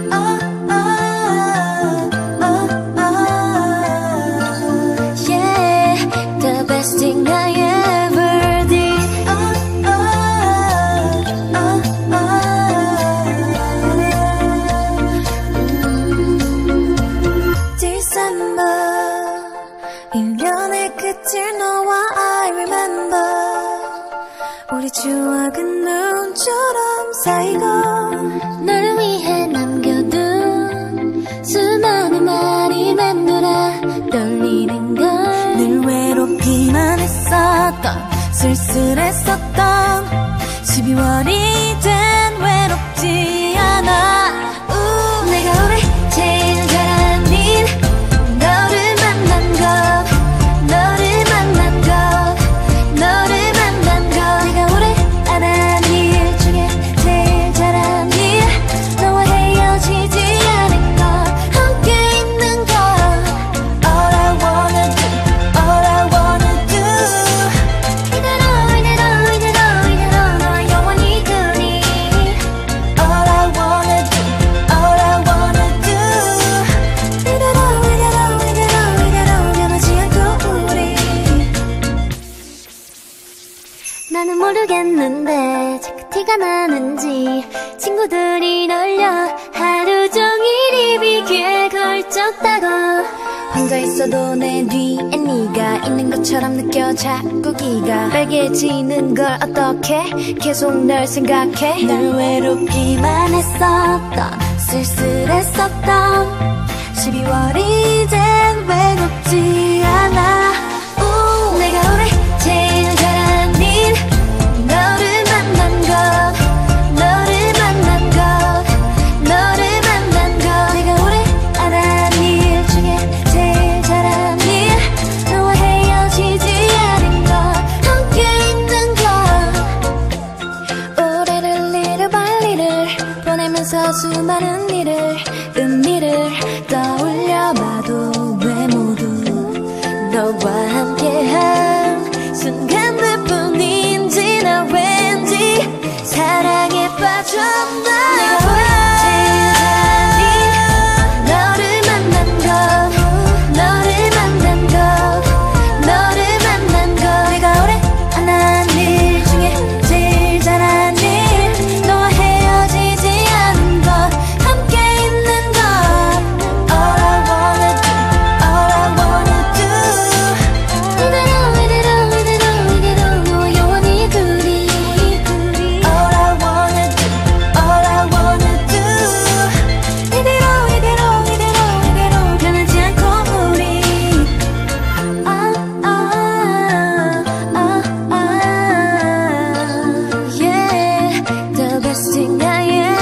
우리 추억은 눈처럼 쌓이고 너를 위해 남겨둔 수많은 말이 맴돌아 떨리는 걸 늘 외롭기만 했었던 쓸쓸했었던 12월이 된 외롭지 않아 내가 올해 제일 잘한 일 너를 만난 것 너를 만난 것 너를 만난 것 내가 올해 안 한 일 중에 제일 잘한 일 너와 헤어지지 않은 것 함께 있는 것 All I wanna do All I wanna do 이대로 너와 영원히 그리 All I wanna do All I wanna do 이대로 변하지 않고 우리 나는 모르겠는데 자꾸 티가 나는지 친구들이 놀려 하루 종일 입이 귀에 걸쳤다고 혼자 있어도 내 뒤에 네가 있는 것처럼 느껴 자꾸 기가 빨개지는 걸 어떡해 계속 널 생각해 늘 외롭기만 했었던 쓸쓸했었던 12월이 된 외롭지 않아 내가 올해 제일 잘한 일 너를 만난 것 너를 만난 것 너를 만난 것 내가 올해 안 한 일 중에 제일 잘한 일 너와 헤어지지 않은 것 함께 있는 것 올해를 little by little 보내면서 수많은 일을 의미를 떠올려봐도 왜 모두 너와 함께한 순간들뿐인지 나 왠지 사랑에 빠졌나 내가 올해 제일 잘한 일 너를 만난 것 너를 만난 것 너를 만난 것 내가 올해 안 한 일 중에 제일 잘한 일 너와 헤어지지 않은 것 함께 있는 것 All I wanna do All I wanna do 이대로 너와 영원히 둘이 All I wanna do All I wanna do 이대로 변하지 않고 우리 Yeah, the best thing I